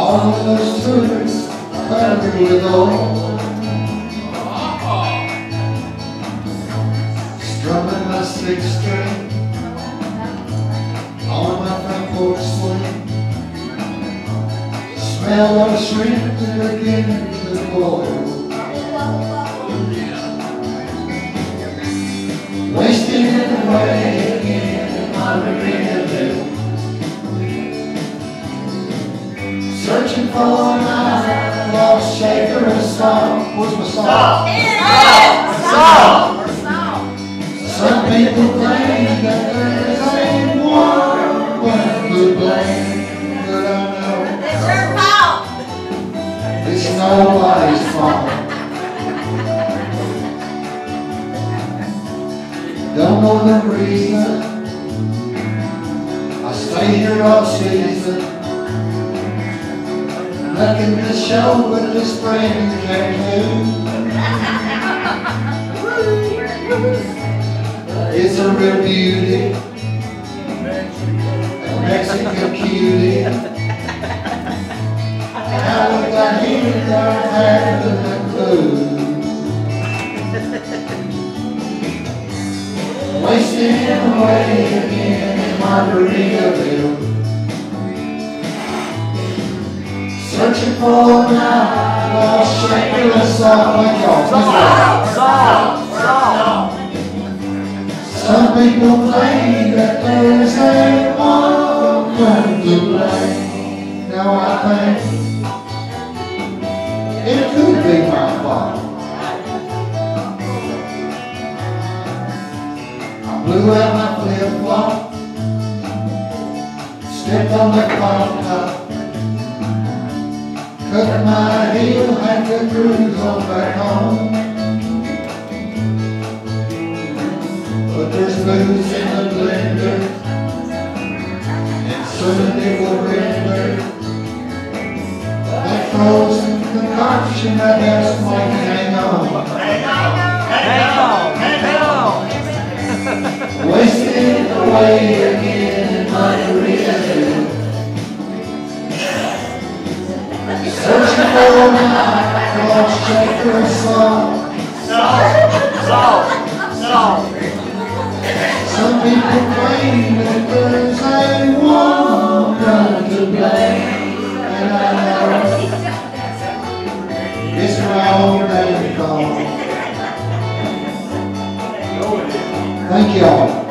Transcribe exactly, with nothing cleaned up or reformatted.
All of those tourists covered with oil, strumming my six string on my front porch swing. Smell of shrimp that are beginning to boil. Wasting away again in Margaritaville, searching for my lost shaker of salt. What's my salt? Salt! Salt! Some people claim that there ain't one to blame, but I know It's your fault! it's nobody's fault. Don't know the reason I stay here all season. Nothing to show but the spring came through. It's a real beauty, a Mexican cutie. How we got here, I haven't a clue. Wasting away again in Margaritaville, searching for my lost shaker of salt. Like y'all, Salt! Salt! Salt! some people claim that there's ain't one to blame. Now I think it could be my fault. Blew out my flip-flop, stepped on the coffee top, cut my heel, had to cruise on back home. But there's booze in the blender, and soon it will render. That frozen concoction, I just might hang on. Hang on! Hang on! Hang on! Wasting away again in Margaritaville, searching for my lost shaker of salt. Salt! Salt! Salt! Some people claim that there's ain't one to blame, and I know it's my own damn fault. Thank y'all.